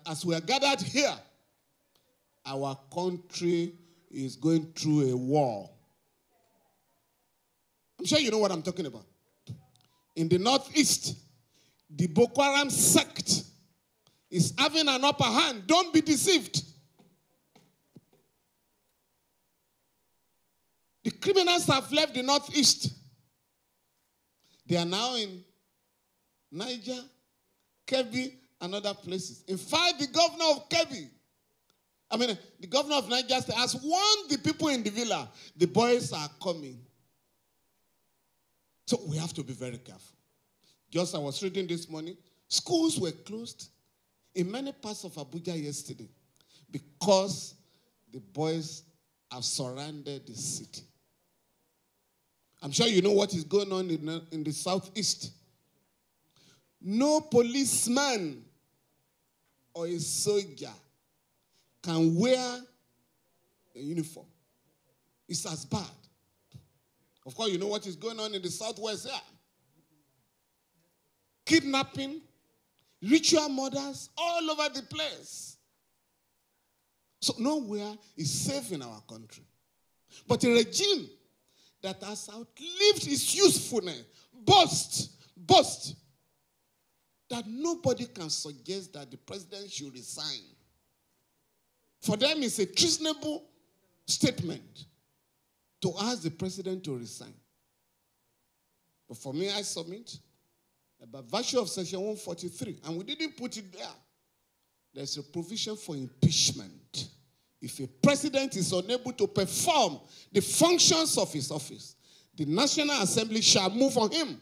as we are gathered here, our country is going through a war. I'm sure you know what I'm talking about. In the northeast, the Boko Haram sect is having an upper hand. Don't be deceived. The criminals have left the northeast. They are now in Niger, Kebbi, and other places. In fact, the governor of Kebbi, the governor of Niger State has warned the people in the villa, the boys are coming. So we have to be very careful. Just I was reading this morning, schools were closed in many parts of Abuja yesterday because the boys have surrounded the city. I'm sure you know what is going on in the southeast. No policeman or a soldier can wear a uniform. It's as bad. Of course, you know what is going on in the southwest here. Kidnapping, ritual murders, all over the place. So nowhere is safe in our country. But a regime that has outlived its usefulness boasts that nobody can suggest that the president should resign. For them, it's a treasonable statement to ask the president to resign. But for me, I submit that by virtue of Section 143, and we didn't put it there, there's a provision for impeachment. If a president is unable to perform the functions of his office, the National Assembly shall move on him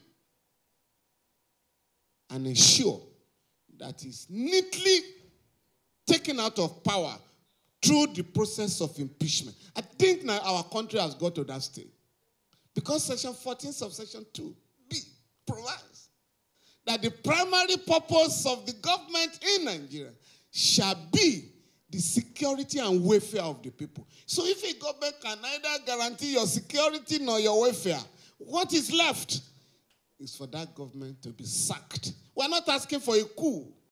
and ensure that he's neatly taken out of power through the process of impeachment. I think now our country has got to that stage. Because Section 14 subsection 2b provides that the primary purpose of the government in Nigeria shall be the security and welfare of the people. So if a government can neither guarantee your security nor your welfare, what is left is for that government to be sacked. We're not asking for a coup.